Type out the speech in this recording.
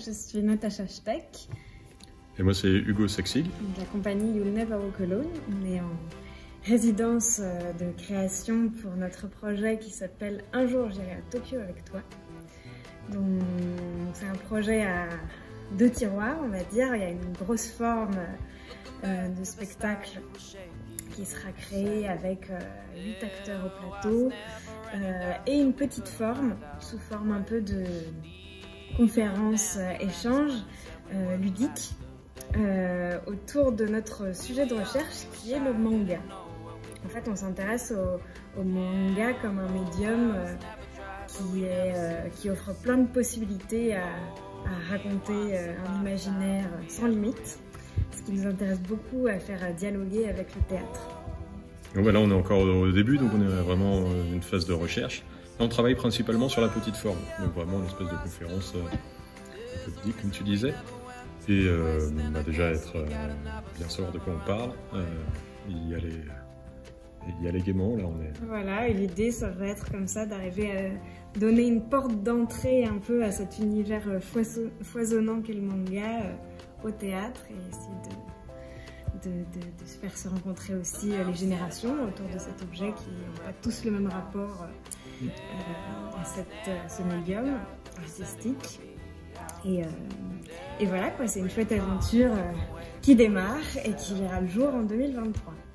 je suis Natacha Steck. Et moi c'est Hugo Sexig. De la compagnie You'll Never Walk Alone. On est en résidence de création pour notre projet qui s'appelle Un jour j'irai à Tokyo avec toi. Donc c'est un projet à 2 tiroirs, on va dire. Il y a une grosse forme de spectacle qui sera créée avec 8 acteurs au plateau et une petite forme, sous forme un peu de conférence échange ludique autour de notre sujet de recherche qui est le manga. En fait, on s'intéresse au manga comme un médium qui offre plein de possibilités à raconter un imaginaire sans limite, ce qui nous intéresse beaucoup à faire dialoguer avec le théâtre. Donc là, on est encore au début, donc on est vraiment dans une phase de recherche. Là, on travaille principalement sur la petite forme, donc vraiment une espèce de conférence un peu ludique, comme tu disais. Et on va déjà être bien savoir de quoi on parle, y aller gaiement, là on est... Voilà, et l'idée ça va être comme ça d'arriver à donner une porte d'entrée un peu à cet univers foisonnant qu'est le manga au théâtre et essayer de se faire se rencontrer aussi les générations autour de cet objet qui n'ont pas tous le même rapport à ce médium artistique. Et voilà quoi, c'est une chouette aventure qui démarre et qui verra le jour en 2023.